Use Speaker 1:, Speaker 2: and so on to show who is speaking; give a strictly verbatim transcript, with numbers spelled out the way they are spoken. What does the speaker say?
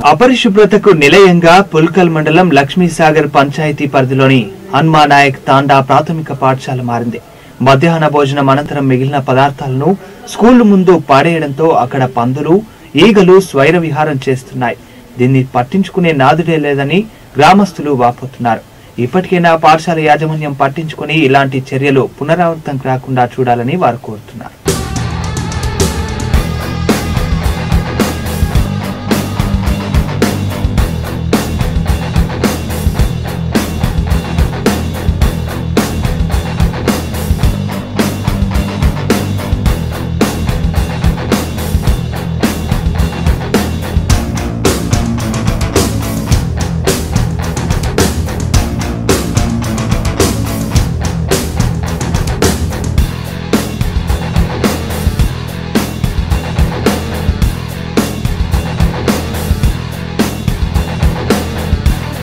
Speaker 1: అపరిశుభ్రతకు నిలయంగా పుల్కల్ మండలం లక్ష్మీసాగర్ పంచాయతీ పరిధిలోని హన్మానాయక్ తాండా ప్రాథమిక పాఠశాల మారింది. మధ్యాహ్న భోజనం అనంతరం మిగిలిన పదార్థాలను స్కూల్ ముందు పాడేయడంతో అక్కడ పందులు, ఈగలు స్వైర విహారం చేస్తున్నాయి. దీన్ని పట్టించుకునే నాదుడే లేదని గ్రామస్తులు వాపోతున్నారు. ఇప్పటికైనా పాఠశాల యాజమాన్యం పట్టించుకుని ఇలాంటి చర్యలు పునరావృతం కాకుండా చూడాలని వారు కోరుతున్నారు.